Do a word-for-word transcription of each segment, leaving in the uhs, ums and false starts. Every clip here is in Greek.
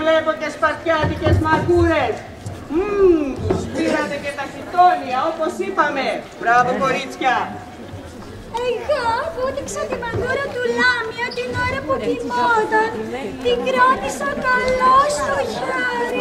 βλέπω και σπαρτιάτικες μαγκούρες. Μμμ, τους πήρατε και τα χιτόνια, όπως είπαμε. Μπράβο, κορίτσια. Εγώ φούτηξα τη μαγκούρα του Λάμια την ώρα που κοιμόταν. Την κράτησα καλό στο χέρι.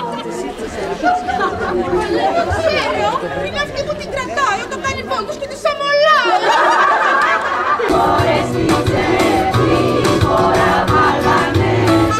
Δεν ξέρω, είναι αυτή που την κρατάει όταν κάνει πόντους και τη αμολάει. Ώρες πιστεύει, χώρα βάλανε.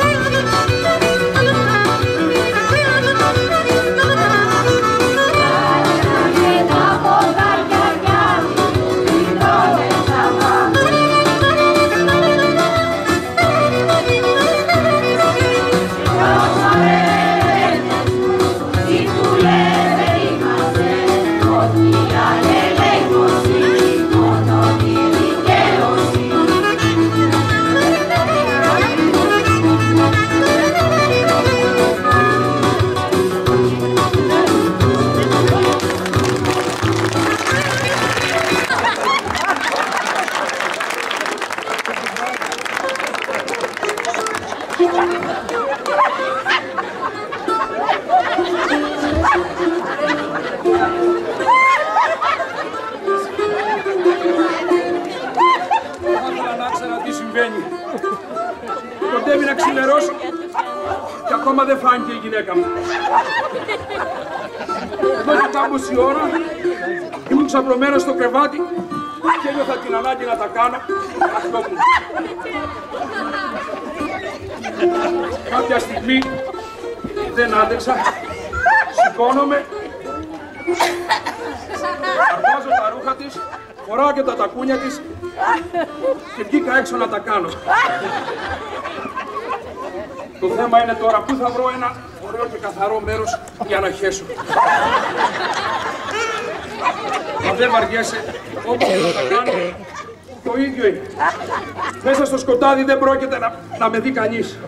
Κοντεύει να ξημερώσει και ακόμα δεν φάνηκε η γυναίκα μου. Εδώ και κάμποση ώρα ήμουν ξαπλωμένος στο κρεβάτι και ένιωθα την ανάγκη να τα κάνω αυτό μου. Κάποια στιγμή δεν άντεξα, σηκώνομαι, αρπάζω τα ρούχα της, φοράω και τα τακούνια της και βγήκα έξω να τα κάνω. Το θέμα είναι τώρα πού θα βρω ένα ωραίο και καθαρό μέρος για να χέσω. Μα δεν βαριέσαι, όπως και να τα κάνω, το ίδιο είναι. Μέσα στο σκοτάδι δεν πρόκειται να, να με δει κανείς.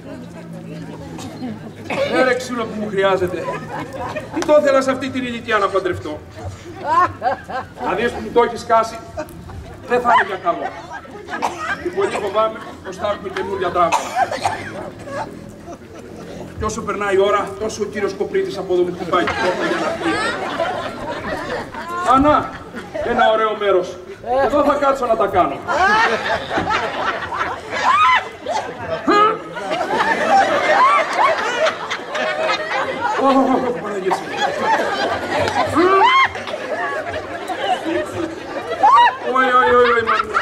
Έρε ξύλο που μου χρειάζεται. Τι το ήθελα σε αυτή την ηλικία να παντρευτώ. Να δεις που μου το έχεις χάσει, δεν θα είναι για καλό. Και πολύ φοβάμαι πως θα έχουμε καινούργια πράγματα. Και όσο περνάει η ώρα, τόσο ο κύριος Κοπρίτης από εδώ μου χτυπάει την πόρτα για να πει. Ανά, ένα ωραίο μέρος. Εδώ θα κάτσω να τα κάνω. Ωχ, Παναγία. Ωι, ωι, ωι, ωι, μάνα.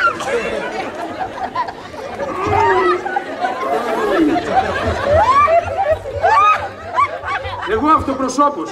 Εγώ αυτοπροσώπως.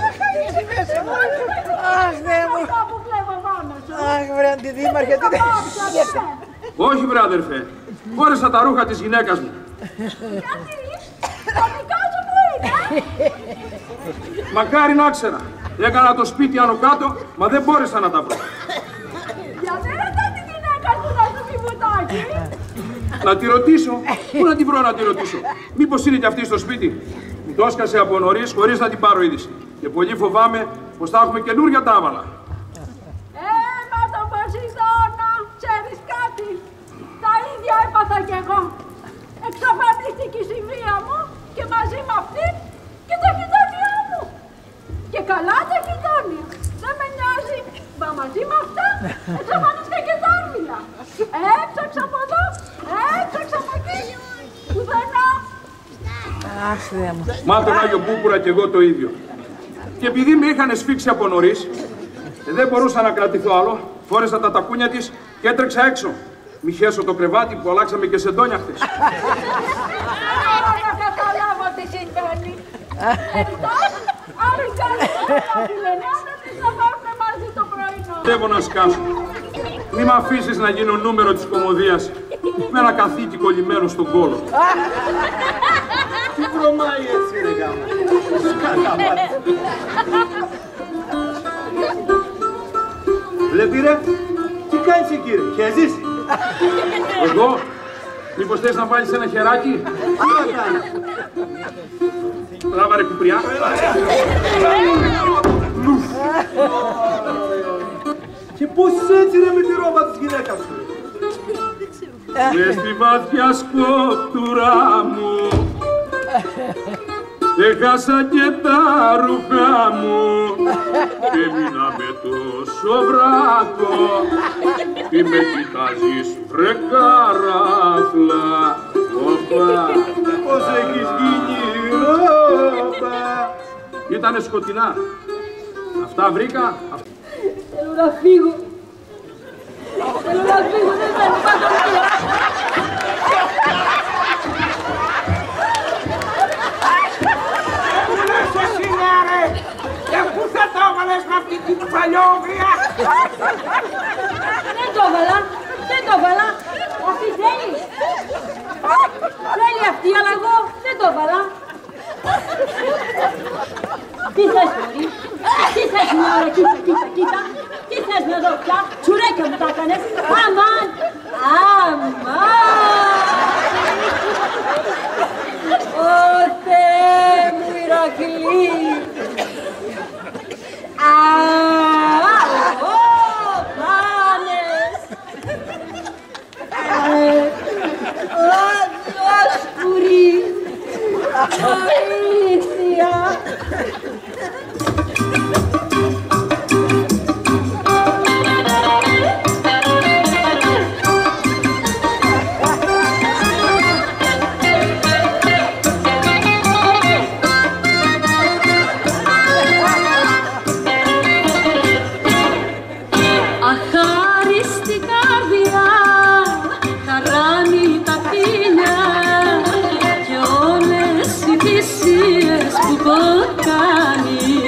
Αχ, Θεέ μου. Αχ, βρε αντιδήμαρχε, τι δεν γίνεται. Όχι, βρε αδερφέ. Φόρεσα τα ρούχα της γυναίκας μου. Γιατί, τα δικά σου που είναι. Μακάρι να ξέρα. Έκανα το σπίτι άνω κάτω, μα δεν μπόρεσα να τα βρω. Γιατί ρωτά τη γυναίκα σου να σου πει βουτάκι. Να τη ρωτήσω. Πού να τη βρω να τη ρωτήσω. Μήπως είναι κι αυτή στο σπίτι. Μου το έσκασε από νωρίς χωρίς να την πάρω είδηση. Και πολύ φοβάμαι πως θα έχουμε καινούργια τάβαλα. Ε, μα το Ποσειδώνα, ξέρεις κάτι. Τα ίδια έπαθα κι εγώ. Εξαφανίστηκε η συμβία μου και μαζί με αυτή και τα χιτόνια μου. Και καλά τα χιτόνια. Δεν με νοιάζει. Μα μαζί με αυτά εξαφανίστηκε και τα άρμηλα. Έψαξα από εδώ, έψαξα από εκεί. Πουδενά. Αχ, Θεέ μου. Μα τον Άγιο Πούπουρα κι εγώ το ίδιο. Και επειδή με είχαν σφίξει από νωρίς, δεν μπορούσα να κρατηθώ άλλο, φόρεσα τα τακούνια της και έτρεξα έξω. Μη χέσω το κρεβάτι που αλλάξαμε και σε ντόνια χθες. Να καταλάβω τι συμβαίνει. Εντός, άλλοι καλύτερα φιλενιάτε τις θα πάρουμε μαζί το πρωινό. Θέλω να σκάσω. Μη μ' αφήσεις να γίνω νούμερο της κωμωδίας με ένα καθήκη κολλημένο στον κόλο. Τι βρωμάει έτσι ρε γάμα. Βλέπει ρε, τι κάνεις εκεί ρε, χέζεις. Εγώ, μήπως θες να βάλεις ένα χεράκι. Τι να κάνεις. Μπράβο ρε Κουπριά. Και πώς έτσι ρε με τη ρόμπα της γυναίκας σου. Μες στη βαθιά σκοπτουρά μου Έχασα και τα ρούχα μου και μείνα με τόσο βράκο. Τι με κοιτάζεις βρε καράφλα, όπα. Πώς έχεις γίνει, όπα. Ήτανε σκοτεινά. Αυτά βρήκα. Θέλω να φύγω. Θέλω να φύγω, δεν θα υπάρχω πια. Πού λες εσύ νεαρέ, και πού θα το έβαλες με αυτή την παλιόγρια. Δεν το έβαλα, δεν το έβαλα. Αυτή θέλει. Θέλει αυτή, αλλά εγώ δεν το έβαλα. Τι θες, μωρή, τι θες μια ώρα, κοίτα, κοίτα, κοίτα. Τι θες να δω πια, τσουρέκια μου τα έκανες. Αμάν, αμάν. Ω Θεέ μου Ηρακλή. Α, ω, πάνες. Ω, δόσκουρη. Αλήθεια. Αχάριστη καρδιά χαράνει τα χείλια και όλες οι θυσίες που κάνει.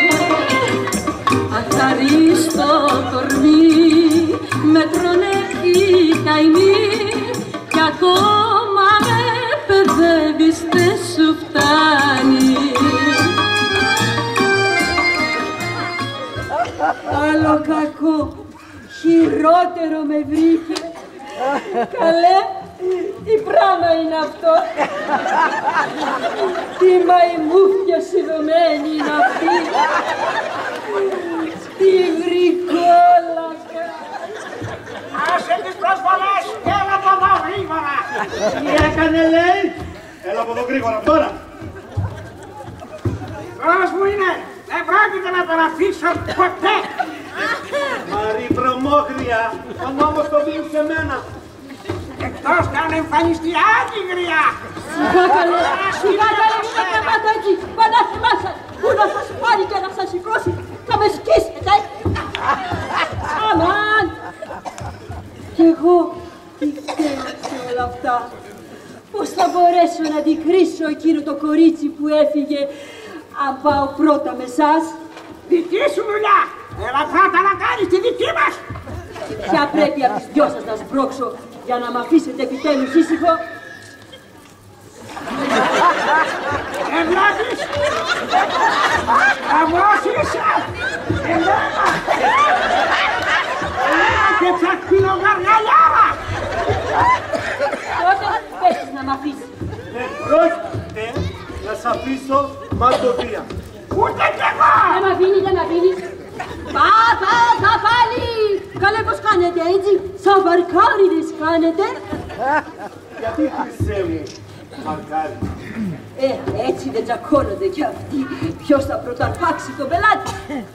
Αχαρίστο κορμί με τρώνε οι καημοί κι ακόμα με παιδεύεις δεν σου φτάνει. Άλλο κακό, χειρότερο με βρήκε. Καλέ, τι πράγμα είναι αυτό. Τι μαϊμούφια σιδωμένη είναι αυτή. Τι βρικόλακα. Άσε τις προσβολές και έλα από εδώ γρήγορα. Τι έκανε, λέει. Έλα από εδώ γρήγορα τώρα. Πώς μου είναι, δεν πρόκειται να τον αφήσω ποτέ. Μαρή βρωμόγρια, ο νόμος το δίνει σε μένα. Εκτός κι αν εμφανιστεί άλλη γριά. Σιγά καλέ, σιγά καλέ, μην τα κρεμάτε έτσι. Πανάθημά σας, που να σας πάρει και να σας σηκώσει. Θα με σκίσετε. Αμάν. Κι εγώ τι φταίω σε όλα αυτά. Πώς θα μπορέσω να αντικρίσω εκείνο το κορίτσι που έφυγε αν πάω πρώτα με σας. Δική σου δουλειά. Έλα πρώτα να κάνεις τη δική μας. Ποια πρέπει από τις δυο σας να σμπρώξω για να μ' αφήσετε επιτέλους ήσυχο. Δεν βλέπεις. Καμός είσαι. Εμένα. Εμένα και τσακπινογαργαλιάρα. Τότε πες να μ' αφήσει. Δεν πρόκειται να σ' αφήσω μαντοδία. Ούτε κι εγώ. Δεν μ' αφήνει, δεν μ' αφήνει. Πα, πα, πα πάλι. Καλέ πως κάνετε έτσι, σαν βαρκάριδες κάνετε. Γιατί χρυσέ μου, μαγκάρι. Ε, έτσι δεν τσακώνονται κι αυτοί. Ποιος θα πρωταρπάξει τον πελάτη.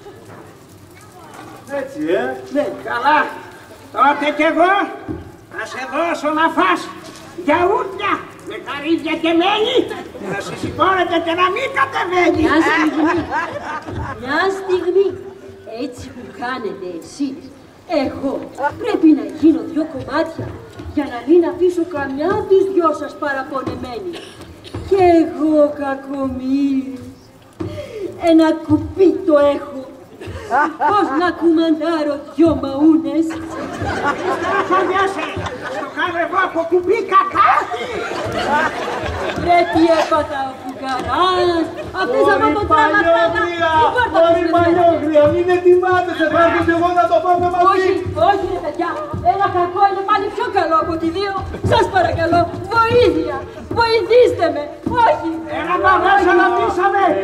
Έτσι, ε. Ναι. Καλά. Τότε κι εγώ θα σε δώσω να φας γιαούρτια με καρύδια και μέλι. Να σε σηκώνετε και να μην κατεβαίνει. Μια στιγμή, μια στιγμή, έτσι που κάνετε εσείς, εγώ πρέπει να γίνω δυο κομμάτια για να μην αφήσω καμιά από τις δυο σας παραπονεμένη. Κι εγώ κακομοίρη, ένα κουπί το έχω. Πώς να κουμαντάρω δυο μαούνες. Φοβιάσαι, στο κάνω εγώ από κουμπί κατάρτι. Πρέπει έπατα ο φουκαράς. Αυτές από το τράματα. Μωρή παλιόγρια, μην ετοιμάτεσαι, θα έρθω και εγώ να το πάμε μαζί. Όχι, όχι ρε παιδιά, ένα κακό είναι πάλι πιο καλό από τη δύο. Σας παρακαλώ, βοήθεια, βοηθήστε με, όχι. Έλα να μέσα να πείσαμε.